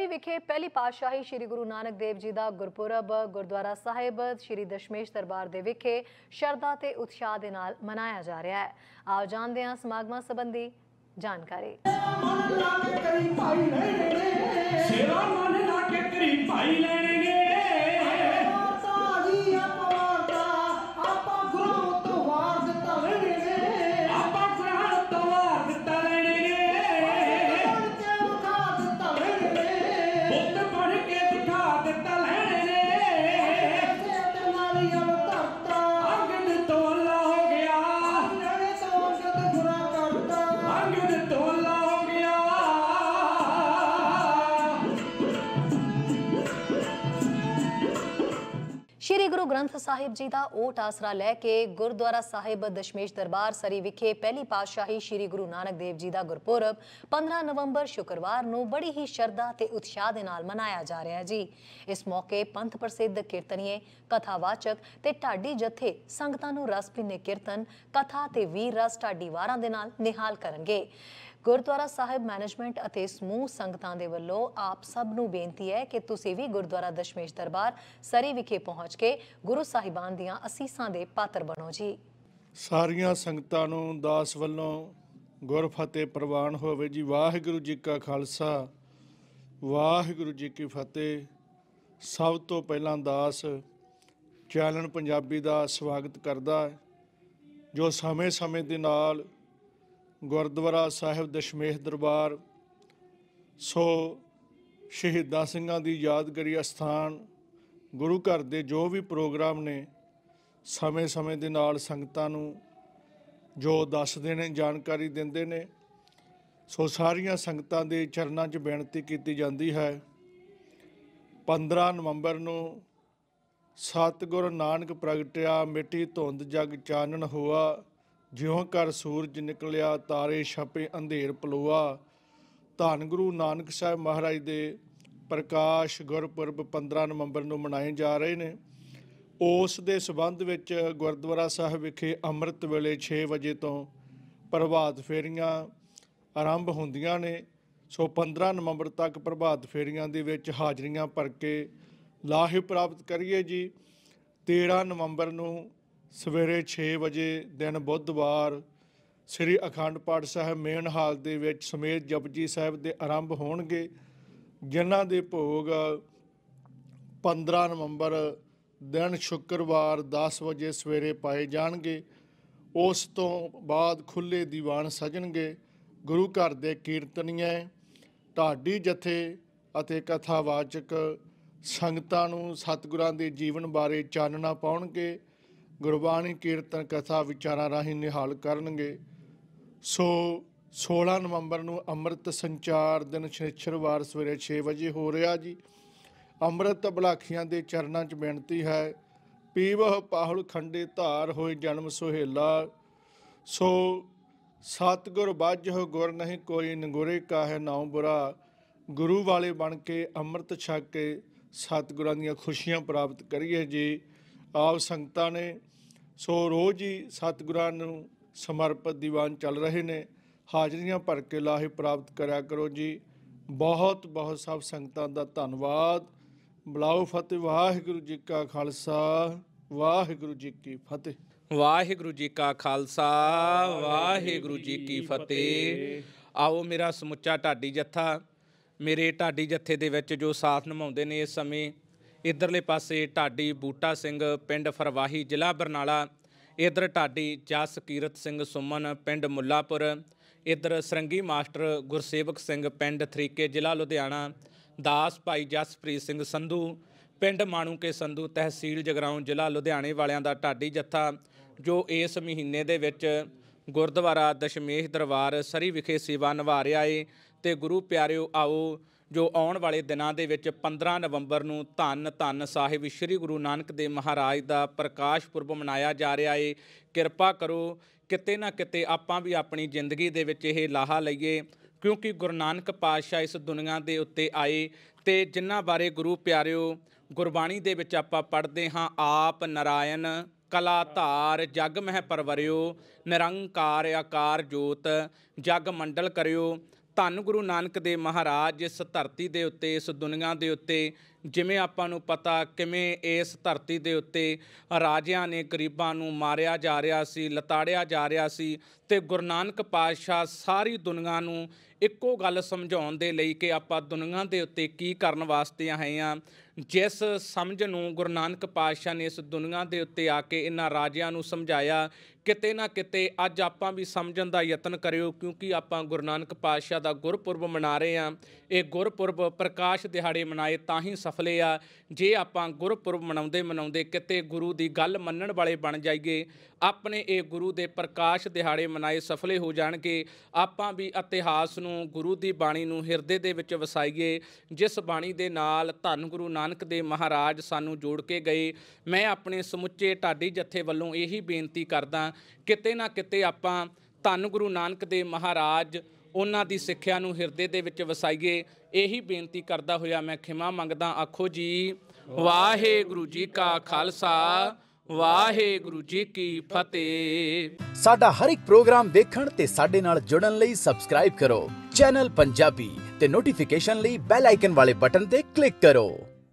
सरी विखे पहली पातशाही श्री गुरु नानक देव जी का गुरपुरब गुरुद्वारा साहिब श्री दशमेश दरबार दे विखे शरधा ते उत्साह दे नाल मनाया जा रहा है। आओ जानते हैं समागमां संबंधी जानकारी। श्री गुरु ग्रंथ साहिब जी का ओट आसरा लैके गुरुद्वारा साहिब दशमेश दरबार सरी विखे पहली पातशाही श्री गुरु नानक देव जी का गुरपुरब 15 नवंबर शुक्रवार नूं बड़ी ही शरधा ते उत्साह दे नाल मनाया जा रहा है जी। इस मौके पंथ प्रसिद्ध कीर्तनीय कथावाचक ते ढाडी जथे संगतां नूं रस भीने कीर्तन कथा ते वीर रस ढाडी वारां दे नाल निहाल करनगे। गुरुद्वारा साहिब मैनेजमेंट ਅਤੇ ਸਮੂਹ ਸੰਗਤਾਂ ਦੇ ਵੱਲੋਂ ਆਪ ਸਭ ਨੂੰ ਬੇਨਤੀ ਹੈ ਕਿ ਤੁਸੀਂ ਵੀ ਗੁਰਦੁਆਰਾ ਦਸ਼ਮੇਸ਼ ਦਰਬਾਰ ਸਰੀ ਵਿਖੇ ਪਹੁੰਚ ਕੇ ਗੁਰੂ ਸਾਹਿਬਾਨ ਦੀਆਂ ਅਸੀਸਾਂ ਦੇ ਪਾਤਰ ਬਣੋ ਜੀ। ਸਾਰੀਆਂ ਸੰਗਤਾਂ ਨੂੰ ਦਾਸ ਵੱਲੋਂ ਗੁਰਫਤਿਹ ਪ੍ਰਵਾਨ ਹੋਵੇ ਜੀ। ਵਾਹਿਗੁਰੂ ਜੀ ਕਾ ਖਾਲਸਾ ਵਾਹਿਗੁਰੂ ਜੀ ਕੀ ਫਤਿਹ। ਸਭ ਤੋਂ ਪਹਿਲਾਂ ਦਾਸ ਚੈਨਲ ਪੰਜਾਬੀ ਦਾ ਸਵਾਗਤ ਕਰਦਾ ਹੈ ਜੋ ਸਮੇਂ-ਸਮੇਂ ਦੇ ਨਾਲ ਗੁਰਦੁਆਰਾ ਸਾਹਿਬ ਦਸ਼ਮੇਸ਼ ਦਰਬਾਰ ਸੋ ਸ਼ਹੀਦਾਂ ਸਿੰਘਾਂ ਦੀ ਯਾਦਗਾਰੀ ਅਸਥਾਨ ਗੁਰੂ ਘਰ ਦੇ ਜੋ ਵੀ ਪ੍ਰੋਗਰਾਮ ਨੇ ਸਮੇਂ ਦੇ ਨਾਲ ਸੰਗਤਾਂ ਨੂੰ ਜੋ ਦੱਸਦੇ ਨੇ ਜਾਣਕਾਰੀ ਦਿੰਦੇ ਨੇ। ਸੋ ਸਾਰੀਆਂ ਸੰਗਤਾਂ ਦੇ ਚਰਨਾਂ 'ਚ ਬੇਨਤੀ ਕੀਤੀ ਜਾਂਦੀ ਹੈ 15 ਨਵੰਬਰ ਨੂੰ ਸਤਿਗੁਰ ਨਾਨਕ ਪ੍ਰਗਟਿਆ ਮਿੱਟੀ ਧੁੰਦ ਜਗ ਚਾਨਣ ਹੋਆ ਜਿਉਂ ਕਰ ਸੂਰਜ ਨਿਕਲਿਆ ਤਾਰੇ ਛਪੇ ਅੰਧੇਰ ਪਲੋਆ। ਧੰਨ ਗੁਰੂ ਨਾਨਕ ਸਾਹਿਬ ਮਹਾਰਾਜ ਦੇ ਪ੍ਰਕਾਸ਼ ਗੁਰਪੁਰਬ 15 ਨਵੰਬਰ ਨੂੰ ਮਨਾਏ ਜਾ ਰਹੇ ਨੇ। ਉਸ ਦੇ ਸਬੰਧ ਵਿੱਚ ਗੁਰਦੁਆਰਾ ਸਾਹਿਬ ਵਿਖੇ ਅੰਮ੍ਰਿਤ ਵੇਲੇ 6 ਵਜੇ ਤੋਂ ਪ੍ਰਭਾਤ ਫੇਰੀਆਂ ਆਰੰਭ ਹੁੰਦੀਆਂ ਨੇ। ਸੋ 15 ਨਵੰਬਰ ਤੱਕ ਪ੍ਰਭਾਤ ਫੇਰੀਆਂ ਦੇ ਵਿੱਚ ਹਾਜ਼ਰੀਆਂ ਭਰ ਕੇ ਲਾਹੇ ਪ੍ਰਾਪਤ ਕਰੀਏ ਜੀ। 13 ਨਵੰਬਰ ਨੂੰ ਸਵੇਰੇ 6 ਵਜੇ ਦਿਨ ਬੁੱਧਵਾਰ ਸ੍ਰੀ ਅਖੰਡ ਪਾਠ ਸਾਹਿਬ ਮੇਨ ਹਾਲ ਦੇ ਵਿੱਚ ਸਮੇਤ ਜਪਜੀ ਸਾਹਿਬ ਦੇ ਆਰੰਭ ਹੋਣਗੇ ਜਿਨ੍ਹਾਂ ਦੇ ਭੋਗ 15 ਨਵੰਬਰ ਦਿਨ ਸ਼ੁੱਕਰਵਾਰ 10 ਵਜੇ ਸਵੇਰੇ ਪਾਏ ਜਾਣਗੇ। ਉਸ ਤੋਂ ਬਾਅਦ ਖੁੱਲ੍ਹੇ ਦੀਵਾਨ ਸਜਣਗੇ। ਗੁਰੂ ਘਰ ਦੇ ਕੀਰਤਨੀਏ ਢਾਡੀ ਜਥੇ ਅਤੇ ਕਥਾਵਾਚਕ ਸੰਗਤਾਂ ਨੂੰ ਸਤਿਗੁਰਾਂ ਦੇ ਜੀਵਨ ਬਾਰੇ ਚਾਨਣਾ ਪਾਉਣਗੇ। ਗੁਰਬਾਣੀ ਕੀਰਤਨ ਕਥਾ ਵਿਚਾਰਾਂ ਰਾਹੀਂ ਨਿਹਾਲ ਕਰਨਗੇ। ਸੋ 16 ਨਵੰਬਰ ਨੂੰ ਅੰਮ੍ਰਿਤ ਸੰਚਾਰ ਦਿਨ ਸ਼ਨੀਚਰਵਾਰ ਸਵੇਰੇ 6 ਵਜੇ ਹੋ ਰਿਹਾ ਜੀ। ਅੰਮ੍ਰਿਤ ਬਲਾਖੀਆਂ ਦੇ ਚਰਨਾਂ 'ਚ ਬੇਨਤੀ ਹੈ ਪੀਵਹ ਪਾਹੁਲ ਖੰਡੇ ਧਾਰ ਹੋਏ ਜਨਮ ਸੁਹੇਲਾ। ਸੋ ਸਤਿਗੁਰ ਬਾਝਹੁ ਗੁਰ ਨਹੀਂ ਕੋਈ ਨਗੁਰੇ ਕਾਹੇ ਨਾਉ ਬੁਰਾ। ਗੁਰੂ ਵਾਲੇ ਬਣ ਕੇ ਅੰਮ੍ਰਿਤ ਛਕ ਕੇ ਸਤਿਗੁਰਾਂ ਦੀਆਂ ਖੁਸ਼ੀਆਂ ਪ੍ਰਾਪਤ ਕਰੀਏ ਜੀ। ਆਪ ਸੰਗਤਾਂ ਨੇ ਸੋ ਰੋਜ਼ ਹੀ ਸਤਿਗੁਰਾਂ ਨੂੰ ਸਮਰਪਿਤ ਦੀਵਾਨ ਚੱਲ ਰਹੇ ਨੇ। ਹਾਜ਼ਰੀਆਂ ਭਰ ਕੇ ਲਾਹੇ ਪ੍ਰਾਪਤ ਕਰਿਆ ਕਰੋ ਜੀ। ਬਹੁਤ ਬਹੁਤ ਸਭ ਸੰਗਤਾਂ ਦਾ ਧੰਨਵਾਦ। ਬੁਲਾਓ ਫਤਿਹ। ਵਾਹਿਗੁਰੂ ਜੀ ਕਾ ਖਾਲਸਾ ਵਾਹਿਗੁਰੂ ਜੀ ਕੀ ਫਤਿਹ। ਵਾਹਿਗੁਰੂ ਜੀ ਕਾ ਖਾਲਸਾ ਵਾਹਿਗੁਰੂ ਜੀ ਕੀ ਫਤਿਹ। ਆਓ ਮੇਰਾ ਸਮੁੱਚਾ ਢਾਡੀ ਜੱਥਾ ਮੇਰੇ ਢਾਡੀ ਜੱਥੇ ਦੇ ਵਿੱਚ ਜੋ ਸਾਥ ਨਿਭਾਉਂਦੇ ਨੇ ਇਸ ਸਮੇਂ ਇੱਧਰਲੇ ਪਾਸੇ ਢਾਡੀ ਬੂਟਾ ਸਿੰਘ ਪਿੰਡ ਫਰਵਾਹੀ ਜ਼ਿਲ੍ਹਾ ਬਰਨਾਲਾ, ਇੱਧਰ ਢਾਡੀ ਜਸ ਕੀਰਤ ਸਿੰਘ ਸੁਮਨ ਪਿੰਡ ਮੁੱਲਾਪੁਰ, ਇੱਧਰ ਸਰੰਗੀ ਮਾਸਟਰ ਗੁਰਸੇਵਕ ਸਿੰਘ ਪਿੰਡ ਥਰੀਕੇ ਜ਼ਿਲ੍ਹਾ ਲੁਧਿਆਣਾ, ਦਾਸ ਭਾਈ ਜਸਪ੍ਰੀਤ ਸਿੰਘ ਸੰਧੂ ਪਿੰਡ ਮਾਣੂਕੇ ਸੰਧੂ ਤਹਿਸੀਲ ਜਗਰਾਉਂ ਜ਼ਿਲ੍ਹਾ ਲੁਧਿਆਣੇ ਵਾਲਿਆਂ ਦਾ ਢਾਡੀ ਜੱਥਾ ਜੋ ਇਸ ਮਹੀਨੇ ਦੇ ਵਿੱਚ ਗੁਰਦੁਆਰਾ ਦਸ਼ਮੇਸ਼ ਦਰਬਾਰ ਸਰੀ ਵਿਖੇ ਸੇਵਾ ਨਿਭਾ ਰਿਹਾ ਏ। ਅਤੇ ਗੁਰੂ ਪਿਆਰਿਓ ਆਓ ਜੋ ਆਉਣ ਵਾਲੇ ਦਿਨਾਂ ਦੇ ਵਿੱਚ 15 ਨਵੰਬਰ ਨੂੰ ਧੰਨ ਸਾਹਿਬ ਸ਼੍ਰੀ ਗੁਰੂ ਨਾਨਕ ਦੇਵ ਮਹਾਰਾਜ ਦਾ ਪ੍ਰਕਾਸ਼ ਪੁਰਬ ਮਨਾਇਆ ਜਾ ਰਿਹਾ ਏ। ਕਿਰਪਾ ਕਰੋ ਕਿਤੇ ਨਾ ਕਿਤੇ ਆਪਾਂ ਵੀ ਆਪਣੀ ਜ਼ਿੰਦਗੀ ਦੇ ਵਿੱਚ ਇਹ ਲਾਹਾ ਲਈਏ ਕਿਉਂਕਿ ਗੁਰੂ ਨਾਨਕ ਪਾਤਸ਼ਾਹ ਇਸ ਦੁਨੀਆ ਦੇ ਉੱਤੇ ਆਏ ਅਤੇ ਜਿਨ੍ਹਾਂ ਬਾਰੇ ਗੁਰੂ ਪਿਆਰਿਓ ਗੁਰਬਾਣੀ ਦੇ ਵਿੱਚ ਆਪਾਂ ਪੜ੍ਹਦੇ ਹਾਂ ਆਪ ਨਾਰਾਇਣ ਕਲਾ ਧਾਰ ਜਗ ਮਹਿ ਪਰਵਰਿਓ ਨਿਰੰਕਾਰ ਆਕਾਰ ਜੋਤ ਜਗ ਮੰਡਲ ਕਰਿਓ ਧੰਨ ਗੁਰੂ ਨਾਨਕ ਦੇਵ ਮਹਾਰਾਜ ਇਸ ਧਰਤੀ ਦੇ ਉੱਤੇ, ਇਸ ਦੁਨੀਆ ਦੇ ਉੱਤੇ, ਜਿਵੇਂ ਆਪਾਂ ਨੂੰ ਪਤਾ ਕਿਵੇਂ ਇਸ ਧਰਤੀ ਦੇ ਉੱਤੇ ਰਾਜਿਆਂ ਨੇ ਗਰੀਬਾਂ ਨੂੰ ਮਾਰਿਆ ਜਾ ਰਿਹਾ ਸੀ, ਲਤਾੜਿਆ ਜਾ ਰਿਹਾ ਸੀ, ਤੇ ਗੁਰੂ ਨਾਨਕ ਪਾਤਸ਼ਾਹ ਸਾਰੀ ਦੁਨੀਆ ਨੂੰ ਇੱਕੋ ਗੱਲ ਸਮਝਾਉਣ ਦੇ ਲਈ ਕਿ ਆਪਾਂ ਦੁਨੀਆ ਦੇ ਉੱਤੇ ਕੀ ਕਰਨ ਵਾਸਤੇ ਆਏ ਹਾਂ। ਜਿਸ ਸਮਝ ਨੂੰ ਗੁਰੂ ਨਾਨਕ ਪਾਤਸ਼ਾਹ ਨੇ ਇਸ ਦੁਨੀਆ ਦੇ ਉੱਤੇ ਆ ਕੇ ਇਹਨਾਂ ਰਾਜਿਆਂ ਨੂੰ ਸਮਝਾਇਆ, ਕਿਤੇ ਨਾ ਕਿਤੇ ਅੱਜ ਆਪਾਂ ਵੀ ਸਮਝਣ ਦਾ ਯਤਨ ਕਰਿਓ, ਕਿਉਂਕਿ ਆਪਾਂ ਗੁਰੂ ਨਾਨਕ ਪਾਤਸ਼ਾਹ ਦਾ ਗੁਰਪੁਰਬ ਮਨਾ ਰਹੇ ਹਾਂ। ਇਹ ਗੁਰਪੁਰਬ ਪ੍ਰਕਾਸ਼ ਦਿਹਾੜੇ ਮਨਾਏ ਤਾਂ ਹੀ ਸਫਲੇ ਆ। ਜੇ ਆਪਾਂ ਗੁਰਪੁਰਬ ਮਨਾਉਂਦੇ ਕਿਤੇ ਗੁਰੂ ਦੀ ਗੱਲ ਮੰਨਣ ਵਾਲੇ ਬਣ ਜਾਈਏ, ਆਪਣੇ ਇਹ ਗੁਰੂ ਦੇ ਪ੍ਰਕਾਸ਼ ਦਿਹਾੜੇ ਮਨਾਏ ਸਫਲੇ ਹੋ ਜਾਣਗੇ। ਆਪਾਂ ਵੀ ਇਤਿਹਾਸ ਨੂੰ, ਗੁਰੂ ਦੀ ਬਾਣੀ ਨੂੰ ਹਿਰਦੇ ਦੇ ਵਿੱਚ ਵਸਾਈਏ, ਜਿਸ ਬਾਣੀ ਦੇ ਨਾਲ ਧੰਨ ਗੁਰੂ ਨਾਨਕ ਦੇਵ ਮਹਾਰਾਜ ਸਾਨੂੰ ਜੋੜ ਕੇ ਗਏ। ਮੈਂ ਆਪਣੇ ਸਮੁੱਚੇ ਢਾਡੀ ਜੱਥੇ ਵੱਲੋਂ ਇਹੀ ਬੇਨਤੀ ਕਰਦਾ, ਕਿਤੇ ਨਾ ਕਿਤੇ ਆਪਾਂ ਧੰਨ ਗੁਰੂ ਨਾਨਕ ਦੇਵ ਮਹਾਰਾਜ ਉਹਨਾਂ ਦੀ ਸਿੱਖਿਆ ਨੂੰ ਹਿਰਦੇ ਦੇ ਵਿੱਚ ਵਸਾਈਏ। ਇਹੀ ਬੇਨਤੀ ਕਰਦਾ ਹੋਇਆ ਮੈਂ ਖਿਮਾ ਮੰਗਦਾ। ਆਖੋ ਜੀ ਵਾਹਿਗੁਰੂ ਜੀ ਕਾ ਖਾਲਸਾ, ਵਾਹਿਗੁਰੂ ਜੀ ਕੀ ਫਤਿਹ। ਸਾਡਾ ਹਰ ਇੱਕ ਪ੍ਰੋਗਰਾਮ ਦੇਖਣ ਤੇ ਸਾਡੇ ਨਾਲ ਜੁੜਨ ਲਈ ਸਬਸਕ੍ਰਾਈਬ ਕਰੋ ਚੈਨਲ ਪੰਜਾਬੀ ਤੇ ਨੋਟੀਫਿਕੇਸ਼ਨ ਲਈ ਬੈਲ ਆਈਕਨ ਵਾਲੇ ਬਟਨ ਤੇ ਕਲਿੱਕ ਕਰੋ।